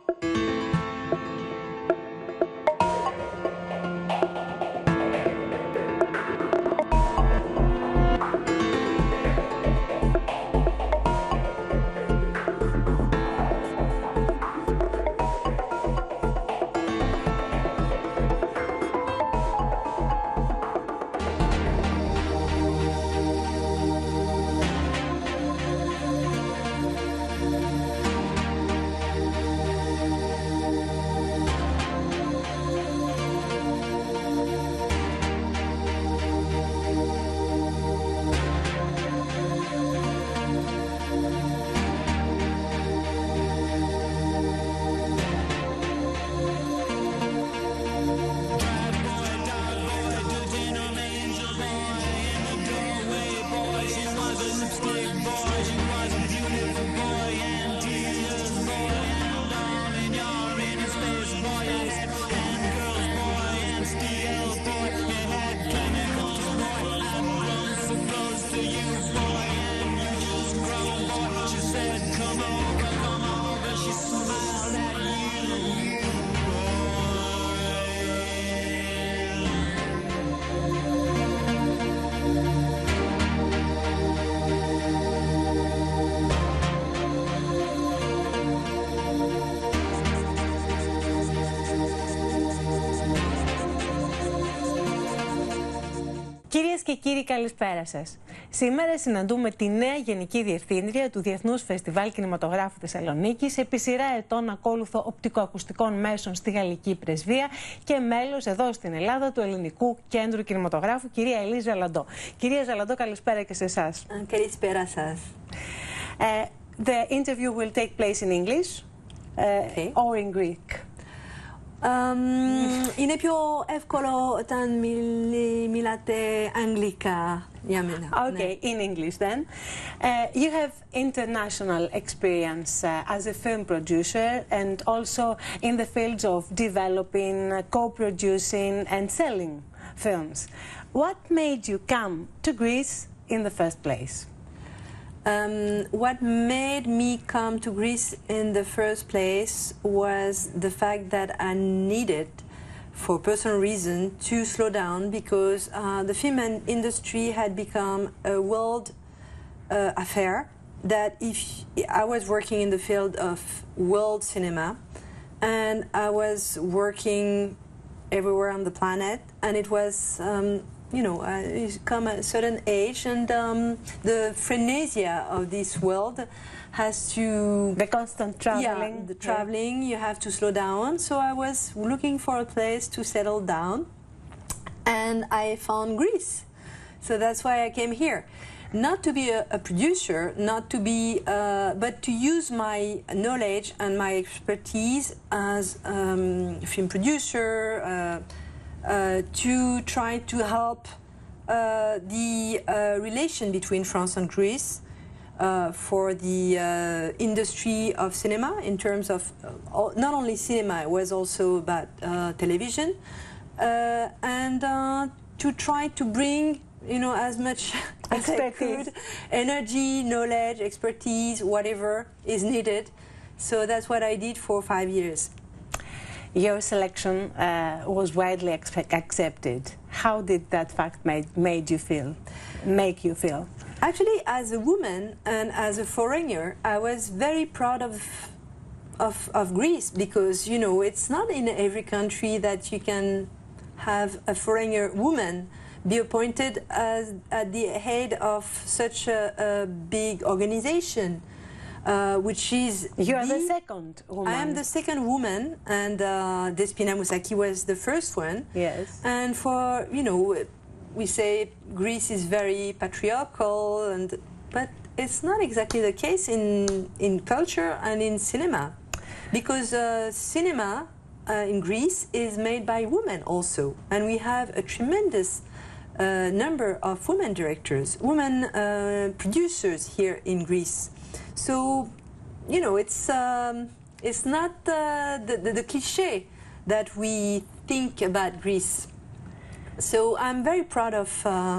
Κυρίες και κύριοι, καλησπέρα σας. Σήμερα συναντούμε τη νέα Γενική Διευθύντρια του Διεθνούς Φεστιβάλ Κινηματογράφου Θεσσαλονίκης, επί σειρά ετών ακόλουθο οπτικοακουστικών μέσων στη Γαλλική Πρεσβεία και μέλος εδώ στην Ελλάδα του Ελληνικού Κέντρου Κινηματογράφου, κυρία Ελίζα Ζαλαντό. Κυρία Ζαλαντό, καλησπέρα και σε εσάς. Καλησπέρα σας. The interview will take place in English or in Greek. Είναι πιο εύκολο όταν μιλάτε αγγλικά για μένα. Okay, in English then. You have international experience as a film producer and also in the fields of developing, co-producing and selling films. What made you come to Greece in the first place? What made me come to Greece in the first place was the fact that I needed, for personal reason, to slow down because the film industry had become a world affair. That if I was working in the field of world cinema, and I was working everywhere on the planet, and it was you know, you come at a certain age, and the frenesia of this world has to... The constant traveling. Yeah, the traveling, you have to slow down. So I was looking for a place to settle down, and I found Greece. So that's why I came here. Not to be a producer, not to be, but to use my knowledge and my expertise as a film producer, to try to help the relation between France and Greece for the industry of cinema in terms of not only cinema, it was also about television, and to try to bring, you know, as much as I could, energy, knowledge, expertise, whatever is needed. So that's what I did for 5 years. Your selection was widely accepted. How did that fact make you feel? Actually, as a woman and as a foreigner, I was very proud of Greece because, you know, it's not in every country that you can have a foreigner woman be appointed as at the head of such a big organization. Which is... You are the second woman. I am the second woman, and Despina Moussaki was the first one. Yes. And for, you know, we say Greece is very patriarchal, but it's not exactly the case in culture and in cinema. Because cinema in Greece is made by women also. And we have a tremendous number of women directors, women producers here in Greece. So, you know, it's not the cliché that we think about Greece. So I'm very proud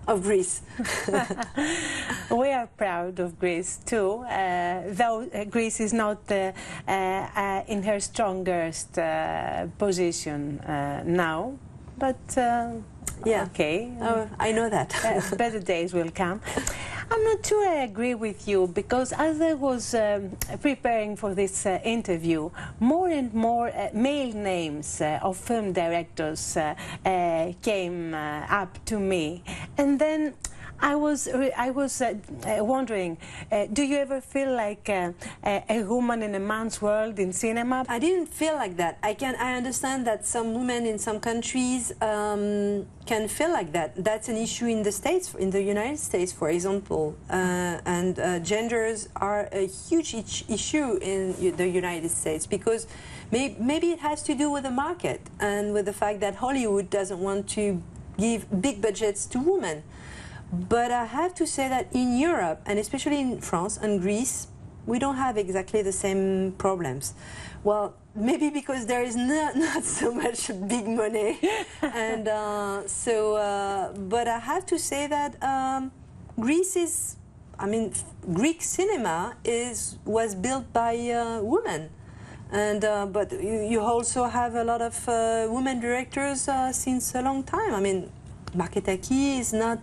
of Greece. We are proud of Greece too, though Greece is not in her strongest position now, but Yeah. okay. I know that. Better days will come. I'm not sure I agree with you, because as I was preparing for this interview, more and more male names of film directors came up to me, and then I was wondering, do you ever feel like a woman in a man's world in cinema? I didn't feel like that. I understand that some women in some countries can feel like that. That's an issue in the States, in the United States, for example. And genders are a huge issue in the United States, because maybe it has to do with the market and with the fact that Hollywood doesn't want to give big budgets to women. But I have to say that in Europe, and especially in France and Greece, we don't have exactly the same problems. Well, maybe because there is not so much big money. And but I have to say that Greece is, Greek cinema was built by women. And but you also have a lot of women directors since a long time. Marketaki is not,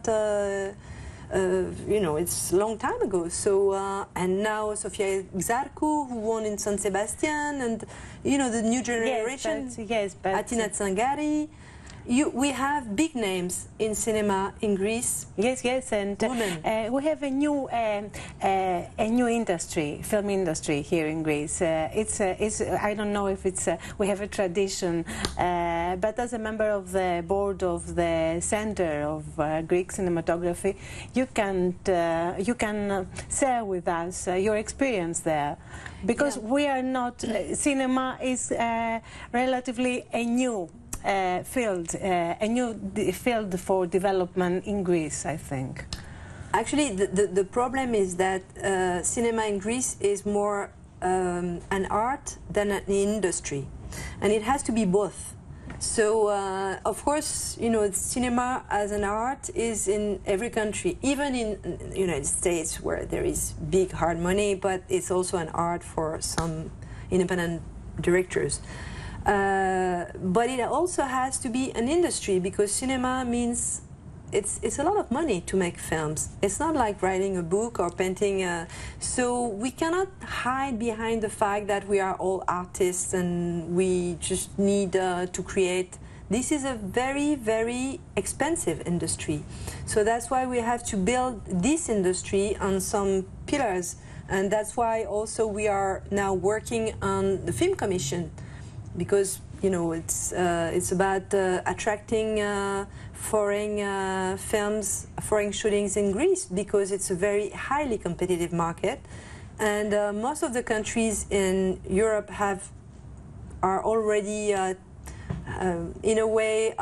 it's a long time ago. So, and now Sofia Exarcu, who won in San Sebastian, and, the new generation, Atina Tsangari. We have big names in cinema in Greece. Yes, and we have a new industry, film industry here in Greece. It's I don't know if it's we have a tradition, but as a member of the board of the Center of Greek Cinematography, you can share with us your experience there, because we are not. Cinema is relatively a new field, a new field for development in Greece, I think. Actually, the problem is that cinema in Greece is more an art than an industry, and it has to be both. So, of course, cinema as an art is in every country, even in the United States, where there is big hard money, but it's also an art for some independent directors. But it also has to be an industry, because cinema means it's a lot of money to make films. It's not like writing a book or painting. So we cannot hide behind the fact that we are all artists and we just need to create. This is a very, very expensive industry. So that's why we have to build this industry on some pillars. And that's why also we are now working on the Film Commission, because it's about attracting foreign films, foreign shootings in Greece, because it's a very highly competitive market, and most of the countries in Europe are already in a way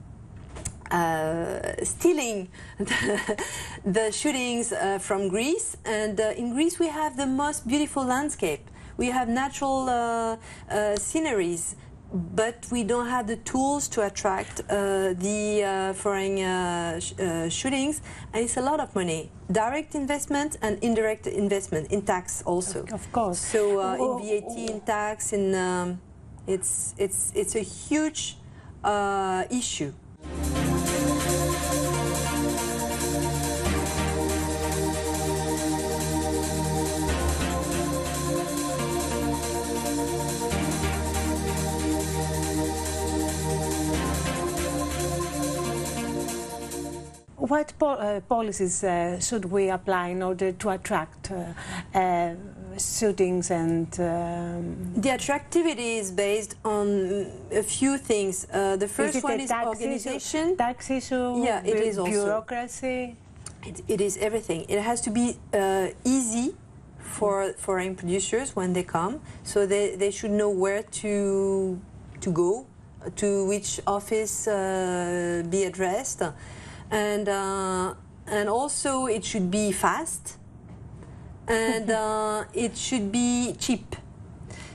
stealing the shootings from Greece. And in Greece we have the most beautiful landscape. We have natural sceneries, but we don't have the tools to attract the foreign shootings, and it's a lot of money. Direct investment and indirect investment in tax also. Of course. So in VAT, in tax, it's a huge issue. What policies should we apply in order to attract shootings and... The attractivity is based on a few things. The first one is organization. Tax issue? Yeah, it is also. Bureaucracy? It is everything. It has to be easy for foreign producers when they come, so they should know where to go, to which office be addressed. And also it should be fast, and it should be cheap.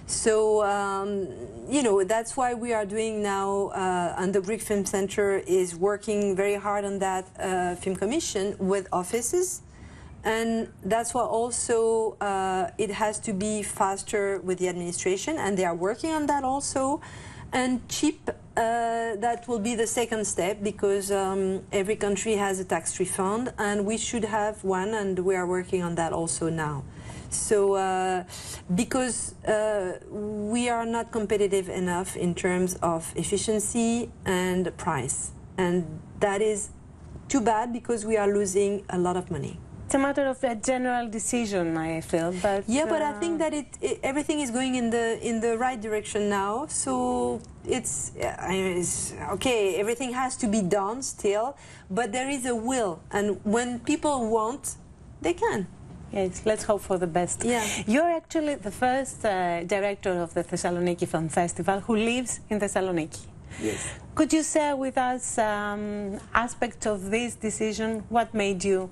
So, you know, that's why we are doing now, and the Greek Film Center is working very hard on that film commission with offices. And that's why also it has to be faster with the administration, and they are working on that also. And cheap, that will be the second step, because every country has a tax refund, and we should have one, and we are working on that also now. So, because we are not competitive enough in terms of efficiency and price. And that is too bad, because we are losing a lot of money. It's a matter of a general decision, I feel, but... Yeah, but I think that everything is going in the right direction now. So it's okay, everything has to be done still, but there is a will. And when people want, they can. Yes, let's hope for the best. Yeah. You're actually the first director of the Thessaloniki Film Festival who lives in Thessaloniki. Yes. Could you share with us aspects of this decision? What made you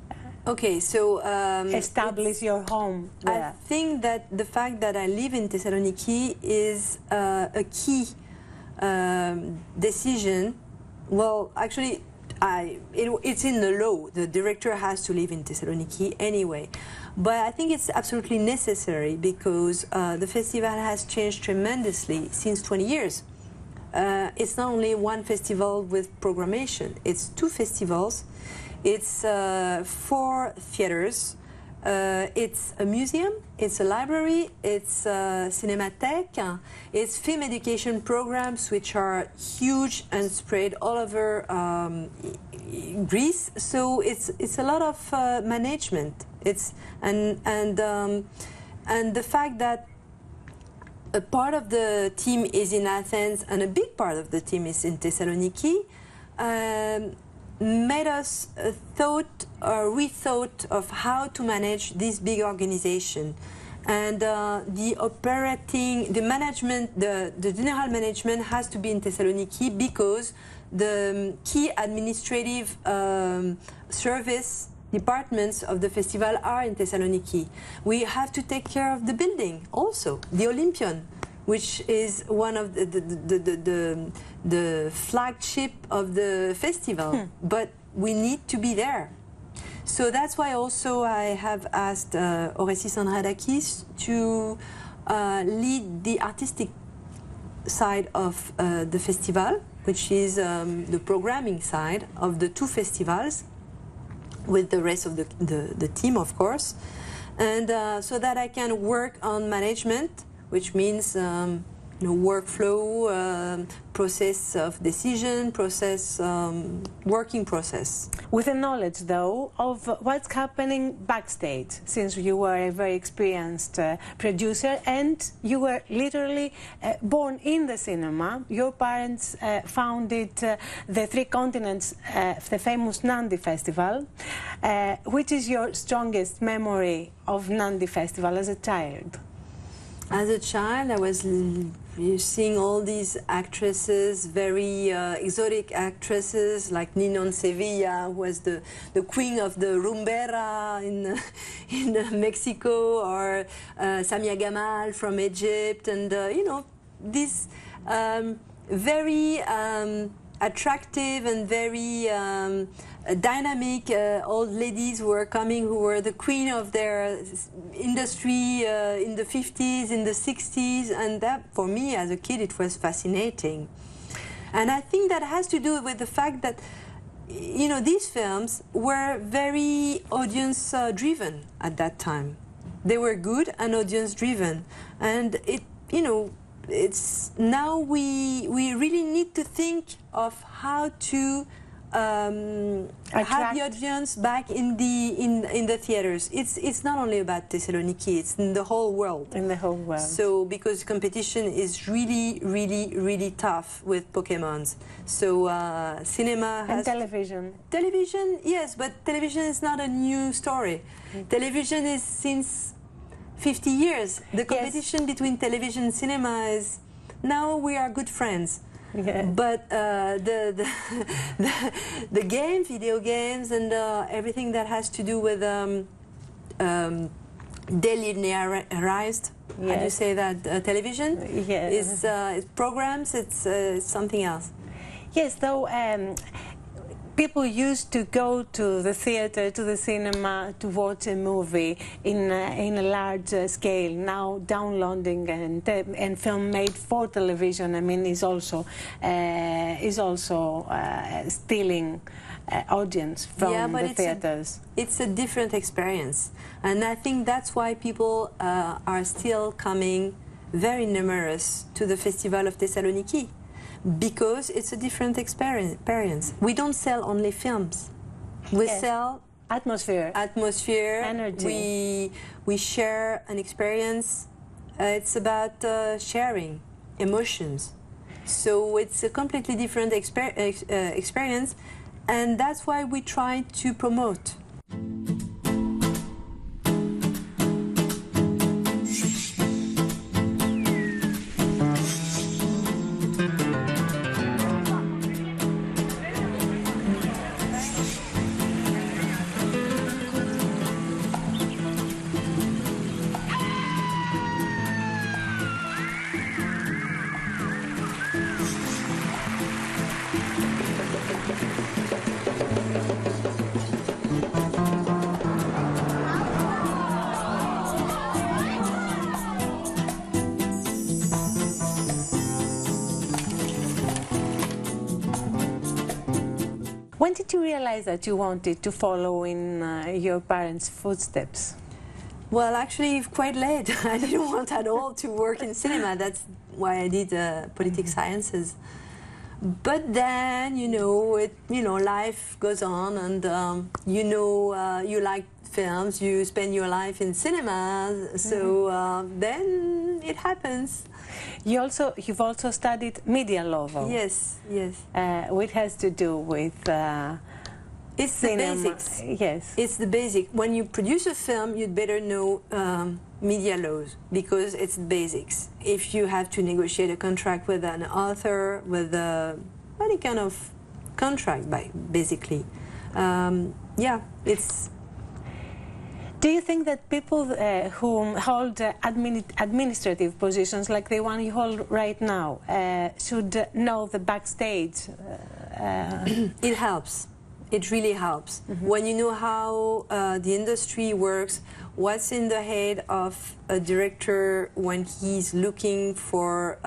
establish your home there? I think that the fact that I live in Thessaloniki is a key decision. Well, actually, it's in the law. The director has to live in Thessaloniki anyway. But I think it's absolutely necessary, because the festival has changed tremendously since 20 years. It's not only one festival with programmation, it's two festivals. It's 4 theaters. It's a museum, it's a library, it's a cinematheque, it's film education programs which are huge and spread all over Greece. So it's a lot of management. And the fact that a part of the team is in Athens and a big part of the team is in Thessaloniki made us rethought of how to manage this big organization. And the general management has to be in Thessaloniki, because the key administrative service departments of the festival are in Thessaloniki. We have to take care of the building also, the Olympion, which is one of the flagship of the festival, but we need to be there. So that's why also I have asked Oressis Andradakis to lead the artistic side of the festival, which is the programming side of the two festivals, with the rest of the team, of course, and so that I can work on management, which means workflow, process of decision, working process. With the knowledge, though, of what's happening backstage, since you were a very experienced producer and you were literally born in the cinema. Your parents founded the Three Continents, the famous Nandi Festival. Which is your strongest memory of Nandi Festival as a child? As a child, I was seeing all these actresses, very exotic actresses, like Ninon Sevilla, who was the queen of the rumbera in Mexico, or Samia Gamal from Egypt, and these very attractive and very dynamic old ladies who were coming, who were the queen of their industry in the 50s, in the 60s, and that, for me as a kid, it was fascinating. And I think that has to do with the fact that, these films were very audience driven at that time. They were good and audience driven, and it's now we really need to think of how to have the audience back in the theaters. It's not only about Thessaloniki, it's in the whole world. In the whole world. So because competition is really, really, really tough with Pokemons. So cinema has... And television. Television, yes, but television is not a new story. Television is since 50 years. The competition between television and cinema is... Now we are good friends. Yeah. But the game, video games, and everything that has to do with delinearized. Yes. How do you say that? Television? Yes. It's programs, it's something else. Yes, though people used to go to the theater, to the cinema, to watch a movie in a large scale. Now downloading and film made for television, I mean, is also stealing audience from the theaters. It's a different experience, and I think that's why people are still coming very numerous to the Festival of Thessaloniki, because it's a different experience. We don't sell only films. We sell atmosphere, energy. We share an experience. It's about sharing emotions. So it's a completely different experience, and that's why we try to promote. When did you realize that you wanted to follow in your parents' footsteps? Well, actually, quite late. I didn't want at all to work in cinema. That's why I did political sciences. But then, life goes on, and you like films. You spend your life in cinema, so then it happens. You've also studied media law, though. Yes, yes. Which has to do with it's cinema. The basics. Yes. It's the basic. When you produce a film, you'd better know media laws, because it's basics. If you have to negotiate a contract with an author, with any kind of contract, basically, yeah, it's. Do you think that people who hold administrative positions like the one you hold right now should know the backstage? It helps. It really helps. When you know how the industry works, what's in the head of a director when he's looking for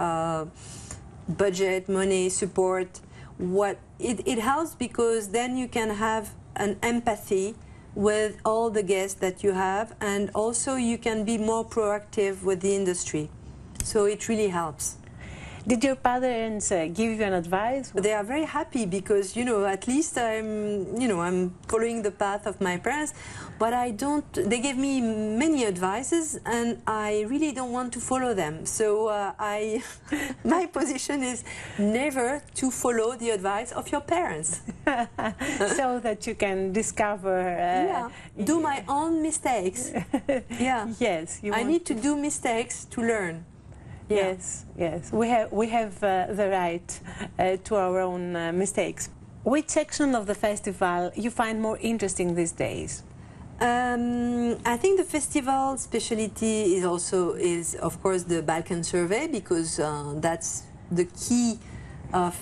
budget, money, support, it helps, because then you can have an empathy with all the guests that you have, and also you can be more proactive with the industry. So it really helps. Did your parents give you an advice? They are very happy, because at least I'm following the path of my parents, but I don't. They gave me many advices, and I really don't want to follow them. So my position is never to follow the advice of your parents, so that you can discover. Do my own mistakes. Yeah. Yes. I need to do mistakes to learn. Yes, yes. We have the right to our own mistakes. Which section of the festival you find more interesting these days? I think the festival specialty is of course the Balkan survey, because that's the key of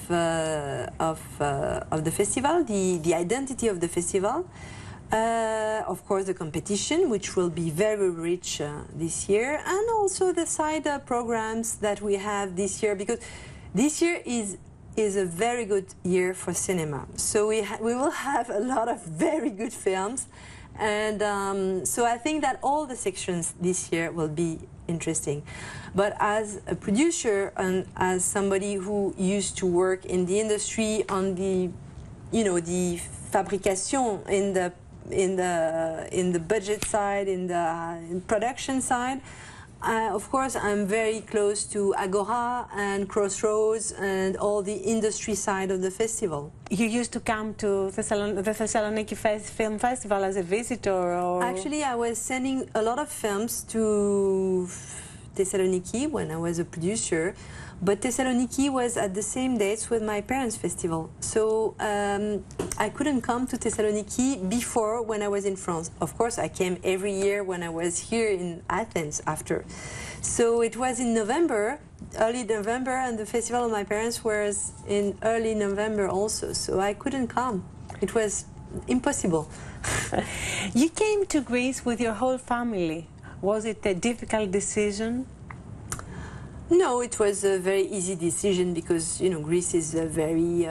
the festival, the identity of the festival. Of course, the competition, which will be very rich this year, and also the side programs that we have this year, because this year is a very good year for cinema. So we will have a lot of very good films, and so I think that all the sections this year will be interesting. But as a producer and as somebody who used to work in the industry on the fabrication, in the budget side, in the production side, of course I'm very close to Agora and Crossroads and all the industry side of the festival. You used to come to the Thessaloniki Film Festival as a visitor, or? Actually, I was sending a lot of films to Thessaloniki when I was a producer, but Thessaloniki was at the same dates with my parents' festival. So I couldn't come to Thessaloniki before when I was in France. Of course, I came every year when I was here in Athens after. So it was in November, early November, and the festival of my parents was in early November also. So I couldn't come. It was impossible. You came to Greece with your whole family. Was it a difficult decision? No, it was a very easy decision because, you know, Greece is a very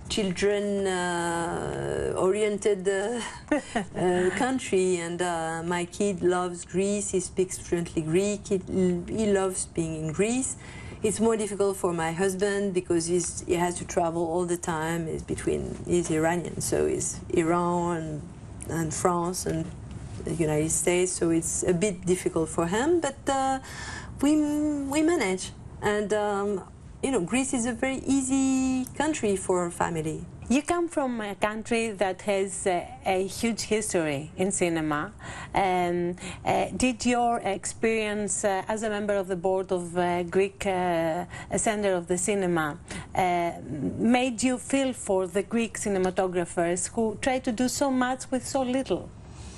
children-oriented country, and my kid loves Greece. He speaks fluently Greek. He loves being in Greece. It's more difficult for my husband because he has to travel all the time. He's Iranian, so it's Iran and France and the United States, so it's a bit difficult for him, but we manage. And you know, Greece is a very easy country for family. You come from a country that has a huge history in cinema. Did your experience as a member of the board of Greek Center of the Cinema made you feel for the Greek cinematographers who try to do so much with so little?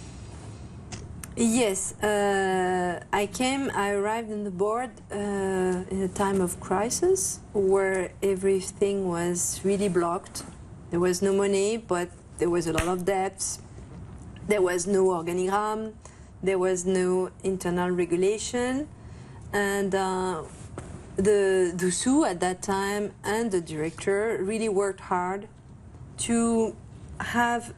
Yes, I arrived in the board in a time of crisis where everything was really blocked. There was no money, but there was a lot of debts. There was no organigram. There was no internal regulation. And the Dusu at that time and the director really worked hard to have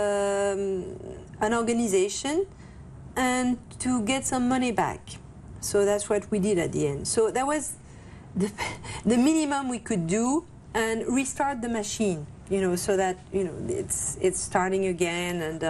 an organization and to get some money back. So that's what we did at the end. So that was the minimum we could do, and restart the machine, you know, so that, you know, it's starting again. And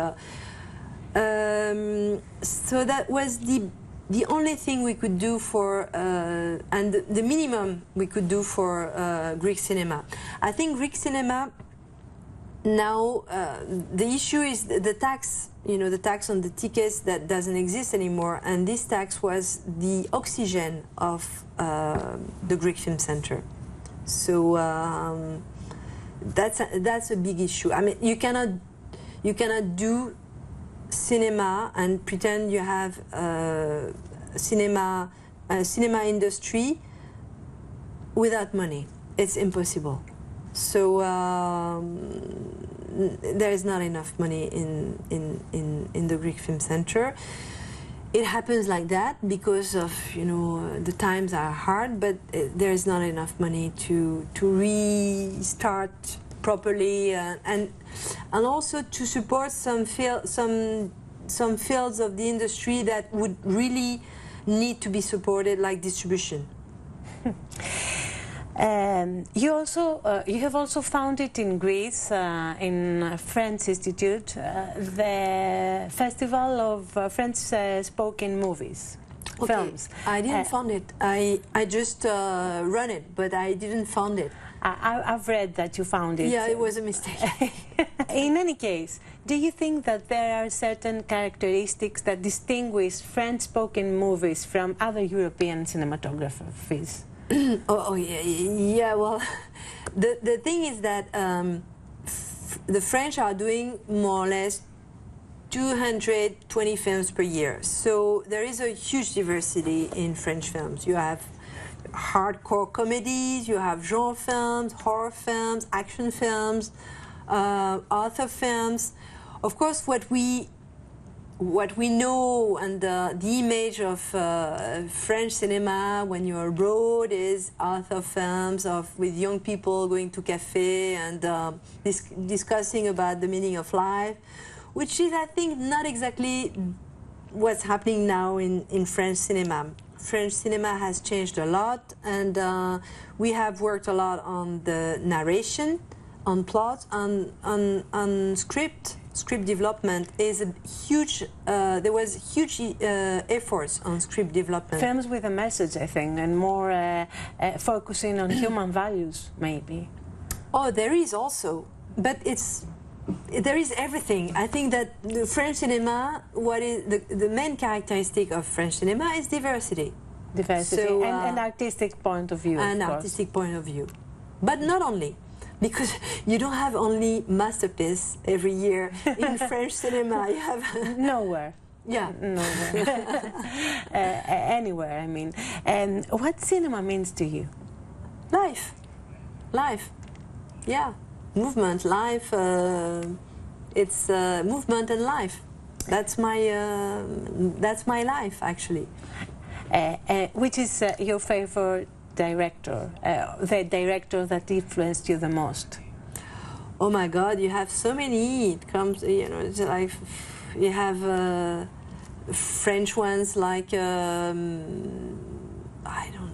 so that was the only thing we could do for, and the minimum we could do for Greek cinema. I think Greek cinema now, the issue is the tax, you know, the tax on the tickets that doesn't exist anymore, and this tax was the oxygen of the Greek Film Center. So that's a big issue. I mean, you cannot do cinema and pretend you have a cinema industry without money. It's impossible. So there is not enough money in the Greek Film Center. It happens like that because of, you know, the times are hard, but there is not enough money to restart properly, and also to support some fields of the industry that would really need to be supported, like distribution. You have also founded in Greece, in French Institute, the Festival of French Spoken Movies, films. I didn't found it. I just run it, but I didn't found it. I've read that you found it. Yeah, it was a mistake. In any case, do you think that there are certain characteristics that distinguish French spoken movies from other European cinematographies? Yeah. Well, the thing is that the French are doing more or less 220 films per year. So there is a huge diversity in French films. You have hardcore comedies, you have genre films, horror films, action films, author films. Of course, what we know and the image of French cinema when you're abroad is author films with young people going to café and discussing about the meaning of life, which is, I think, not exactly what's happening now in French cinema. French cinema has changed a lot, and we have worked a lot on the narration, on plot, on script. Script development is a huge. There was huge efforts on script development. Films with a message, I think, and more focusing on human values, maybe. Oh, there is also, but there is everything. I think that the French cinema, what is the main characteristic of French cinema is diversity. Diversity So, and artistic point of view. An of course. artistic point of view. But not only, because you don't have only masterpiece every year in French cinema. You have Nowhere. yeah. Nowhere. Anywhere, I mean. What cinema means to you? Life, yeah, movement, life. It's movement and life. That's my life, actually. Which is your favorite director, the director that influenced you the most? Oh my God, you have so many. It comes, you know, it's like you have French ones like I don't.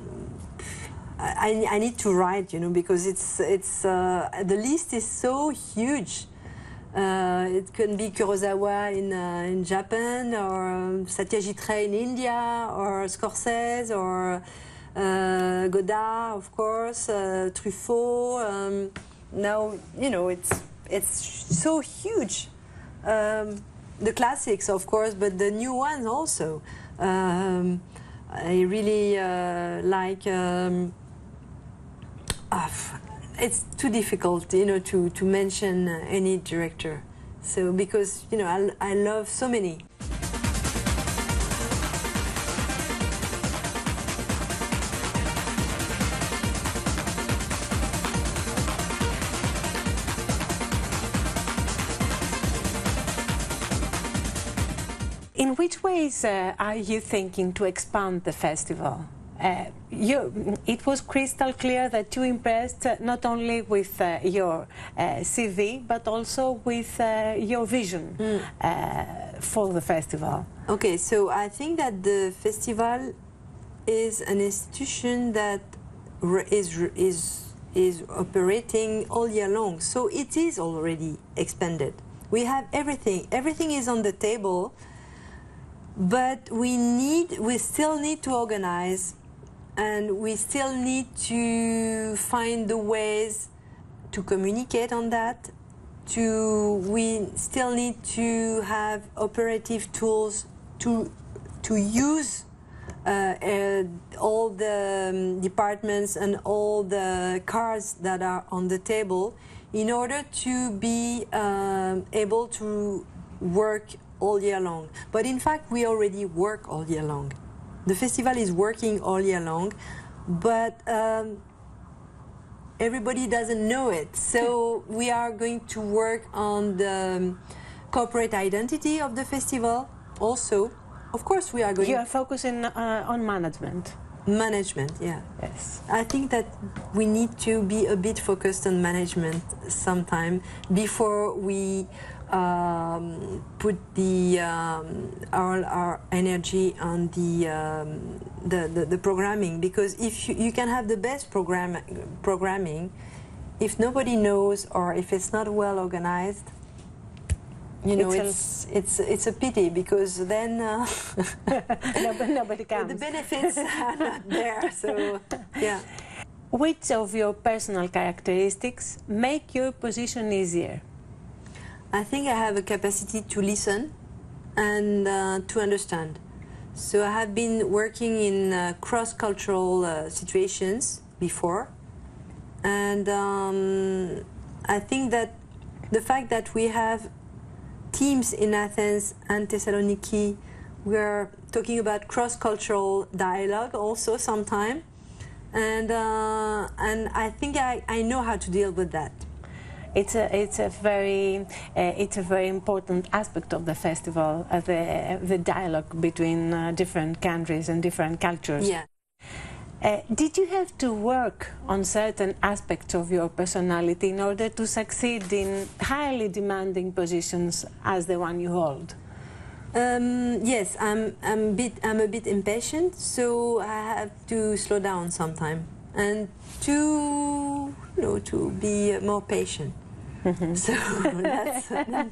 I need to write, you know, because it's the list is so huge. It can be Kurosawa in Japan, or Satyajit Ray in India, or Scorsese, or Godard, of course, Truffaut. Now, you know, it's so huge. The classics, of course, but the new ones also. I really like. It's too difficult, you know, to mention any director. So because, you know, I love so many. In which ways are you thinking to expand the festival? It was crystal clear that you impressed not only with your CV, but also with your vision for the festival. Okay, so I think that the festival is an institution that is operating all year long. So it is already expanded. We have everything. Everything is on the table, but we still need to organize. And we still need to find the ways to communicate on that. We still need to have operative tools to use all the departments and all the cards that are on the table in order to be able to work all year long. But in fact, we already work all year long. The festival is working all year long, but everybody doesn't know it. So we are going to work on the corporate identity of the festival also. Of course, we are going... You are focusing on management. Management, yeah. Yes. I think that we need to be a bit focused on management sometime before we put all our energy on the programming, because if you can have the best programming, if nobody knows or if it's not well organized, you know, it's a pity, because then nobody comes. The benefits are not there. So yeah. Which of your personal characteristics make your position easier? I think I have a capacity to listen and to understand. So I have been working in cross-cultural situations before, and I think that the fact that we have teams in Athens and Thessaloniki, we are talking about cross-cultural dialogue also sometime, and I think I know how to deal with that. It's a very important aspect of the festival, the dialogue between different countries and different cultures. Yeah. Did you have to work on certain aspects of your personality in order to succeed in highly demanding positions as the one you hold? Yes, I'm a bit impatient, so I have to slow down sometime and to be more patient. So that's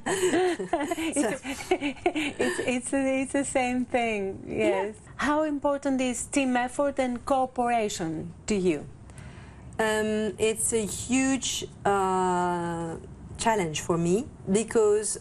it's the same thing. Yes. Yeah. How important is team effort and cooperation to you? It's a huge challenge for me, because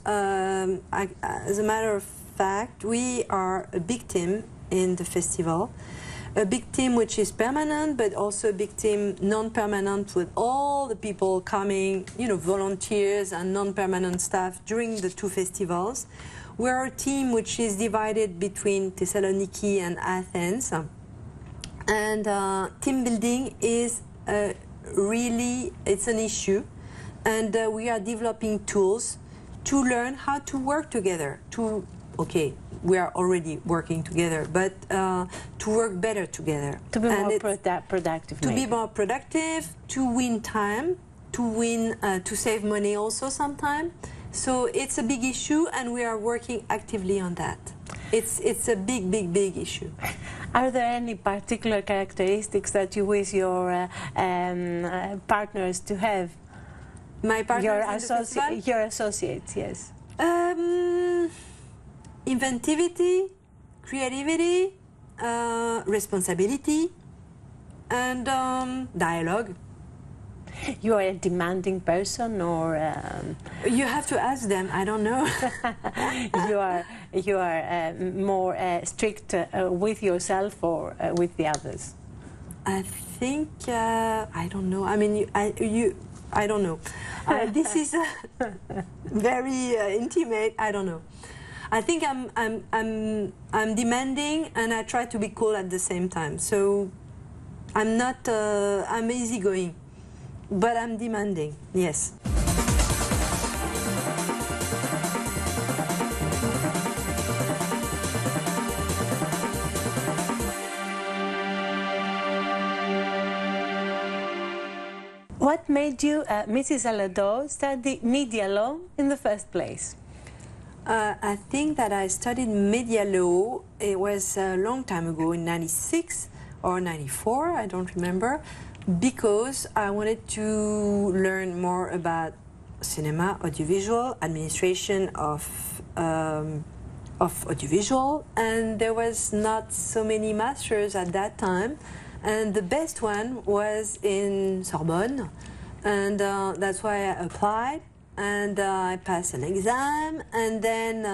as a matter of fact, we are a big team in the festival. a big team which is permanent, but also a big team non-permanent with all the people coming, you know, volunteers and non-permanent staff during the two festivals. We're a team which is divided between Thessaloniki and Athens. And team building is really, it's an issue. And we are developing tools to learn how to work together, okay, we are already working together, but to work better together. To be more productive. To be more productive, to win time, to save money also sometimes. So it's a big issue, and we are working actively on that. It's a big issue. Are there any particular characteristics that you wish your partners to have? My partners your associates, yes. Inventivity, creativity, responsibility, and dialogue. You are a demanding person, or you have to ask them. I don't know. you are more strict with yourself or with the others? I think I don't know. I mean, I don't know. This is very intimate. I don't know. I think I'm demanding, and I try to be cool at the same time. So I'm not. I'm easygoing, but I'm demanding. Yes. What made you, Mrs. Alado, study media law in the first place? I think that I studied media law, it was a long time ago, in 96 or 94, I don't remember, because I wanted to learn more about cinema, audiovisual, administration of audiovisual, and there was not so many masters at that time, and the best one was in Sorbonne, and that's why I applied. And I passed an exam, and then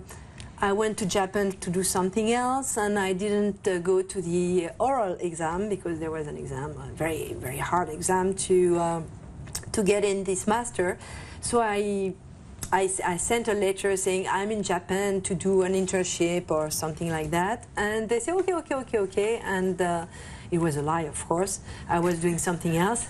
I went to Japan to do something else, and I didn't go to the oral exam because there was an exam, a very, very hard exam to get in this master. So I sent a letter saying I'm in Japan to do an internship or something like that, and they said okay, and it was a lie, of course. I was doing something else,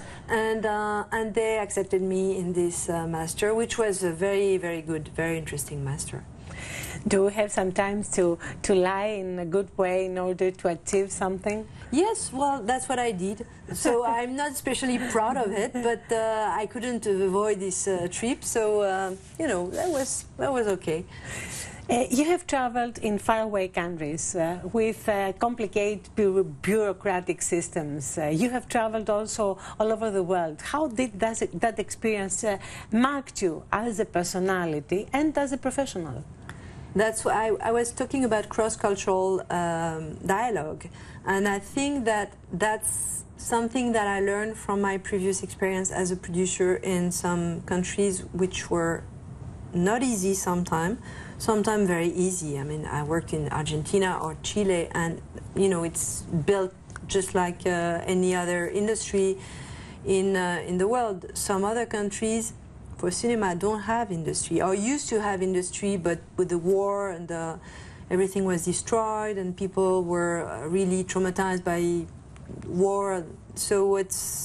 and they accepted me in this master, which was a very, very good, very interesting master. Do we have some time to lie in a good way in order to achieve something? Yes, well, that's what I did. So I'm not especially proud of it, but I couldn't avoid this trip. So you know, that was okay. You have traveled in faraway countries with complicated bureaucratic systems. You have traveled also all over the world. How did that experience mark you as a personality and as a professional? That's why I was talking about cross-cultural dialogue, and I think that that's something that I learned from my previous experience as a producer in some countries which were not easy sometimes very easy. I mean, I worked in Argentina or Chile, and you know, it's built just like any other industry in the world. Some other countries for cinema don't have industry, or used to have industry, but with the war and everything was destroyed, and people were really traumatized by war. So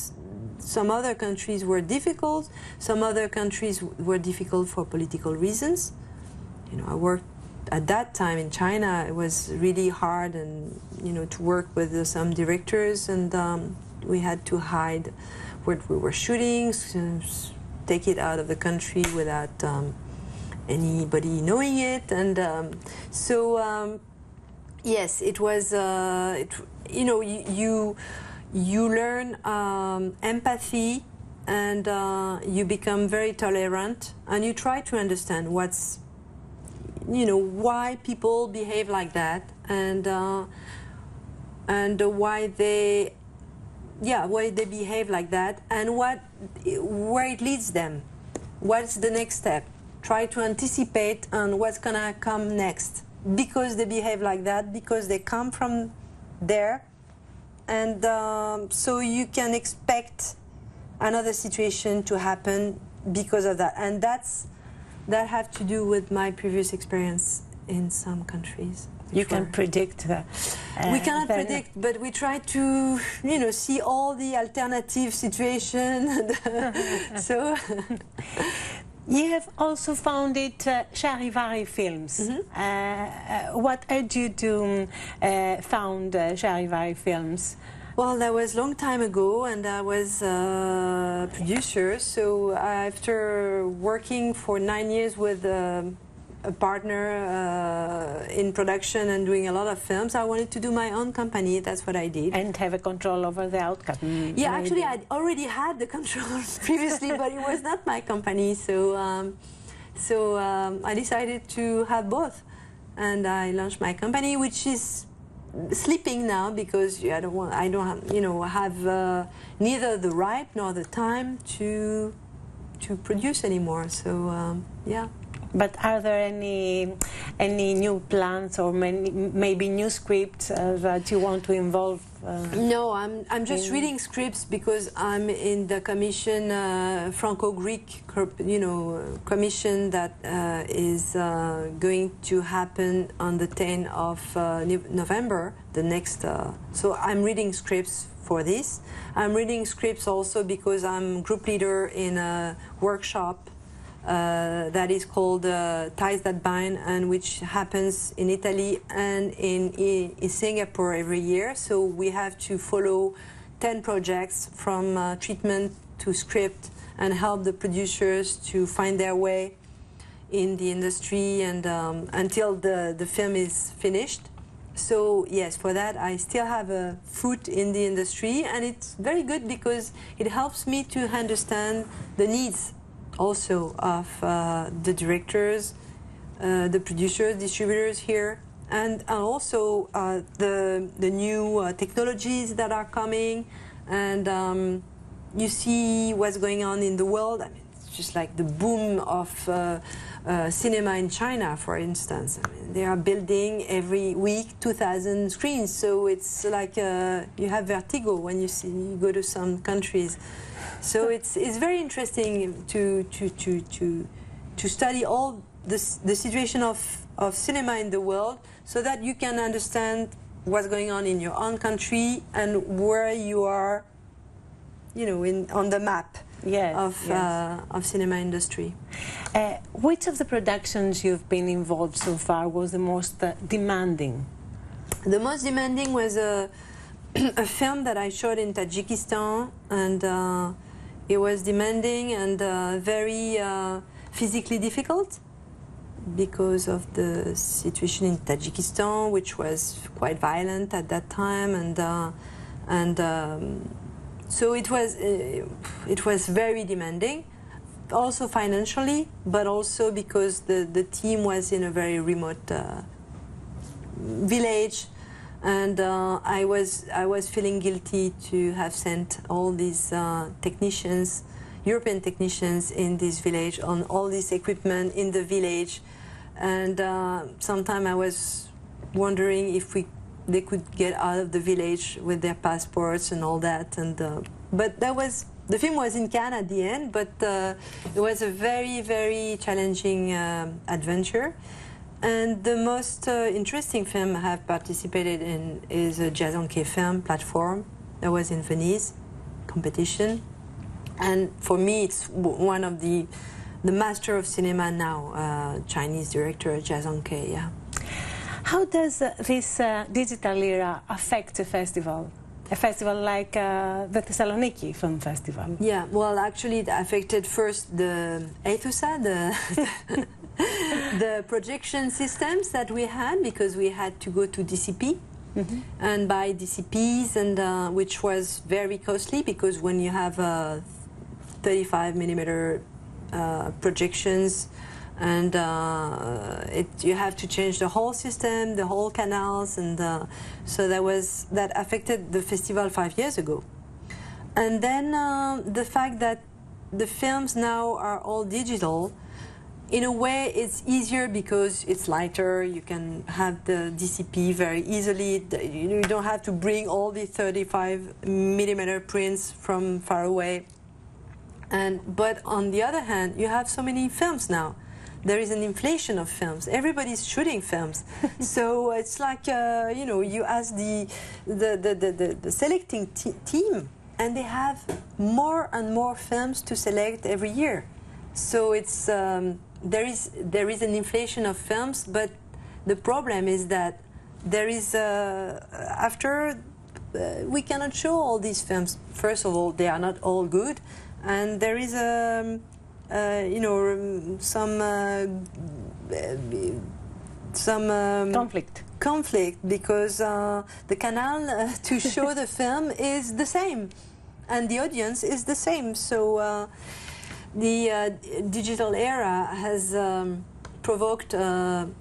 some other countries were difficult. Some other countries were difficult for political reasons. You know, I worked at that time in China. It was really hard, and you know, to work with some directors, and we had to hide what we were shooting, take it out of the country without anybody knowing it, and so yes, it was. You know, you learn empathy, and you become very tolerant, and you try to understand why people behave like that, and why they behave like that, and where it leads them. What's the next step? Try to anticipate on what's gonna come next, because they behave like that, because they come from there, and so you can expect another situation to happen because of that, and that have to do with my previous experience in some countries. You can predict that. We cannot predict, but we try to, you know, see all the alternative situation. So, you have also founded Charivari Films. What urged you to found Charivari Films? Well, that was a long time ago, and I was a producer. So after working for 9 years with a partner in production and doing a lot of films, I wanted to do my own company. That's what I did. And have a control over the outcome. Yeah, actually, I already had the control previously, but it was not my company. So, I decided to have both, and I launched my company, which is sleeping now because I don't have, you know, have neither the right nor the time to produce anymore. So, yeah. But are there any new plans or maybe new scripts that you want to involve? No, I'm just reading scripts because I'm in the commission, Franco-Greek, you know, commission that is going to happen on the 10th of November, the next. So I'm reading scripts for this. I'm reading scripts also because I'm group leader in a workshop that is called Ties That Bind, and which happens in Italy and in Singapore every year. So we have to follow 10 projects from treatment to script and help the producers to find their way in the industry and until the film is finished. So yes, for that I still have a foot in the industry, and it's very good because it helps me to understand the needs also of the directors, the producers, distributors here, and also the new technologies that are coming, and you see what's going on in the world. I mean, it's just like the boom of cinema in China, for instance. I mean, they are building every week 2,000 screens, so it's like you have vertigo when you go to some countries. So it's very interesting to study all the situation of cinema in the world, so that you can understand what's going on in your own country and where you are, you know, on the map of cinema industry. Which of the productions you've been involved so far was the most demanding? The most demanding was a film that I shot in Tajikistan, and it was demanding and very physically difficult because of the situation in Tajikistan, which was quite violent at that time, and so it was very demanding, also financially, but also because the team was in a very remote village. And I was feeling guilty to have sent all these technicians, European technicians, in this village on all this equipment in the village, and sometimes I was wondering if they could get out of the village with their passports and all that. And but the film was in Cannes at the end, but it was a very, very challenging adventure. And the most interesting film I have participated in is a Jazanke film platform that was in Venice competition. And for me, it's one of the master of cinema now, Chinese director Jazanke. Yeah. How does this digital era affect a festival? A festival like the Thessaloniki Film Festival? Yeah, well, actually, it affected first the EITHUSA, the projection systems that we had, because we had to go to DCP and buy DCPs, and which was very costly, because when you have 35mm projections, and you have to change the whole system, the whole canals, and so that affected the festival 5 years ago. And then the fact that the films now are all digital in a way, it's easier because it's lighter. You can have the DCP very easily. You don't have to bring all the 35mm prints from far away. But on the other hand, you have so many films now. There is an inflation of films. Everybody's shooting films. So it's like, you know, you ask the selecting team, and they have more and more films to select every year. So it's, there is an inflation of films, but the problem is that there is, we cannot show all these films. First of all, they are not all good. And there is you know, some conflict because the canal to show the film is the same, and the audience is the same. So the digital era has provoked an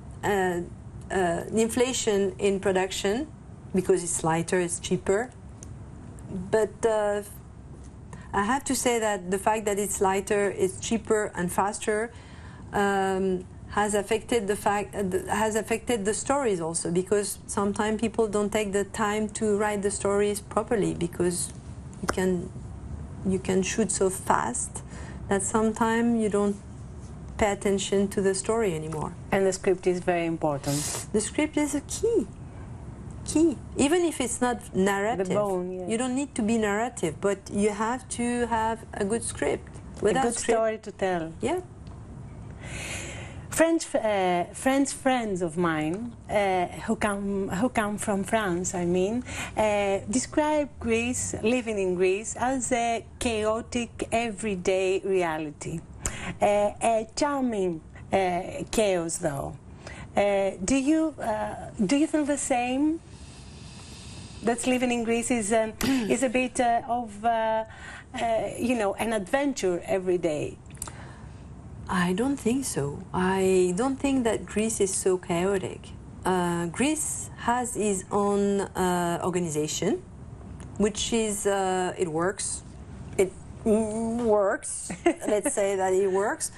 inflation in production because it's lighter, it's cheaper, but I have to say that the fact that it's lighter, it's cheaper and faster has affected the stories also, because sometimes people don't take the time to write the stories properly because you can shoot so fast that sometimes you don't pay attention to the story anymore. And the script is very important. The script is a key. Even if it's not narrative, you don't need to be narrative, but you have to have a good script. Without a good story to tell. Yeah. French friends of mine who come from France, I mean, describe Greece, living in Greece, as a chaotic everyday reality, a charming chaos, though. Do you feel the same? That living in Greece is a bit of you know, an adventure every day. I don't think so. I don't think that Greece is so chaotic. Greece has its own organization, which is it works. It works. Let's say that it works.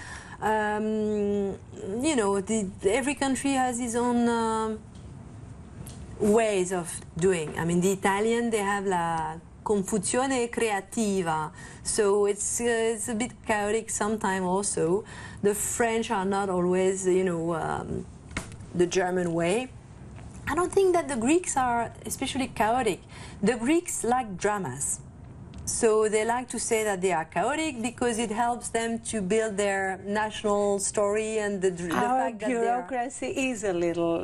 You know, every country has its own ways of doing. I mean, the Italian, they have la confusione creativa, so it's a bit chaotic sometimes also. The French are not always, you know, the German way. I don't think that the Greeks are especially chaotic. The Greeks like dramas. So they like to say that they are chaotic because it helps them to build their national story, and the fact that bureaucracy is a little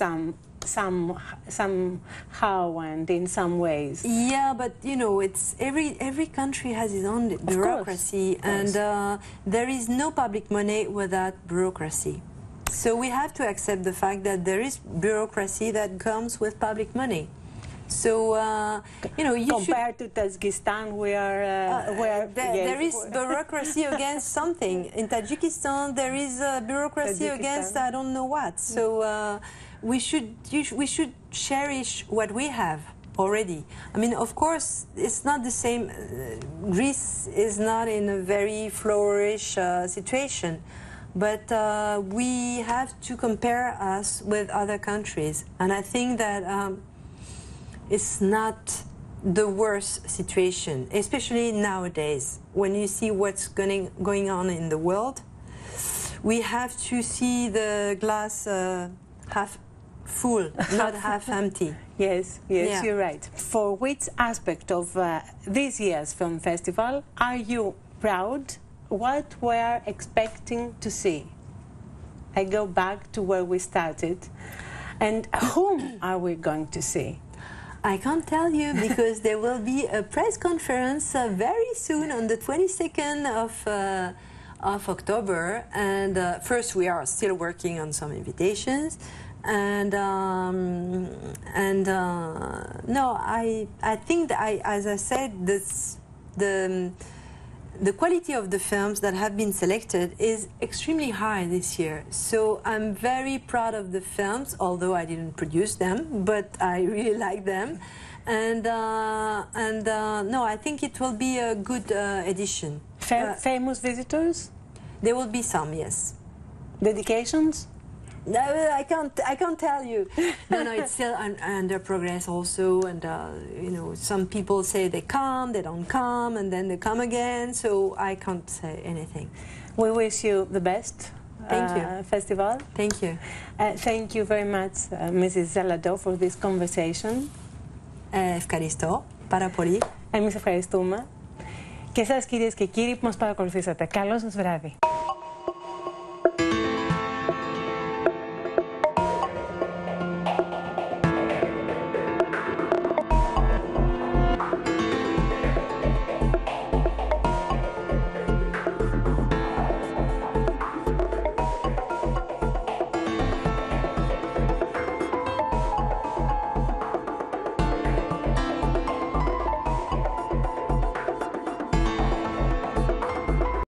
somehow and in some ways. Yeah, but you know, it's every country has its own bureaucracy, and there is no public money without bureaucracy. So we have to accept the fact that there is bureaucracy that comes with public money. So you know, compared to Tajikistan, where there is bureaucracy against something. In Tajikistan, there is bureaucracy against I don't know what. So we should cherish what we have already. I mean, of course, it's not the same. Greece is not in a very flourish situation, but we have to compare us with other countries, and I think that it's not the worst situation, especially nowadays. When you see what's going on in the world, we have to see the glass half full, not half empty. Yes, yeah. You're right. For which aspect of this year's film festival are you proud? What we're expecting to see? I go back to where we started. And whom are we going to see? I can't tell you because there will be a press conference very soon on the 22nd of October. And first, we are still working on some invitations. And no, I think that as I said, the quality of the films that have been selected is extremely high this year. So I'm very proud of the films, although I didn't produce them, but I really like them. And no, I think it will be a good edition. Famous visitors? There will be some, yes. Dedications? No, I can't tell you. No, it's still under progress also, and you know, some people say they come, they don't come, and then they come again, so I can't say anything. We wish you the best. Thank you. Festival. Thank you. Thank you very much, Mrs. Zalando, for this conversation. Ευχαριστώ πάρα πολύ. Εμείς ευχαριστούμε. Και εσάς, κυρίες και κύριοι, που μας παρακολουθήσατε. Καλό σας βράδυ.